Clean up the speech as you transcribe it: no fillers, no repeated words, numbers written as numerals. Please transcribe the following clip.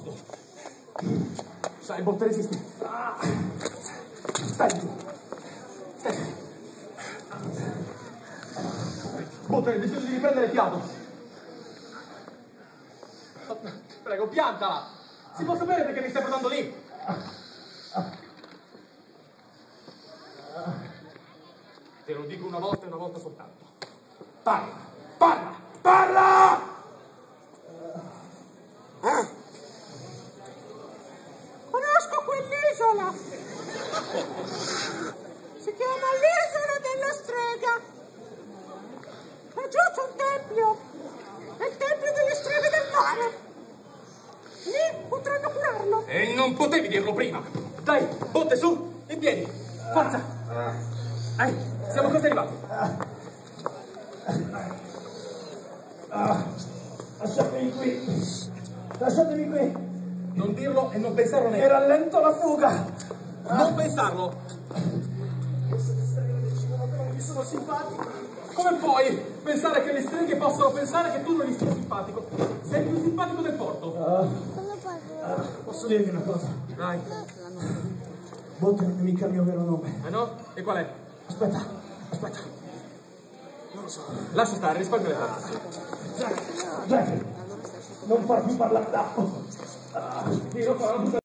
Sai, botte resisti. Stai giù. Stai. Botte, hai deciso di riprendere fiato. Prego, piantala. Si può sapere perché mi stai portando lì? Te lo dico una volta e una volta soltanto. Parla! Parla! Parla! Conosco quell'isola. Si chiama l'isola della strega. Laggiù c'è un tempio. È il tempio delle streghe del mare. Lì potranno curarlo. E non potevi dirlo prima. Dai, botte su, in piedi. Forza. Siamo quasi arrivati. Lasciatemi qui. Lasciatemi qui. Non dirlo e non pensarlo E neanche. rallento la fuga. Non pensarlo. Queste streghe decidono che non mi sono simpatico. Come puoi pensare che le streghe possano pensare che tu non gli sia simpatico? Sei il più simpatico del porto. Posso dirvi una cosa? Dai. Botte non è mica il mio vero nome. Ah no? E qual è? Aspetta. Non lo so. Lascia stare, risparmia le forze. Jack, non farmi parlare d'acqua. Io farò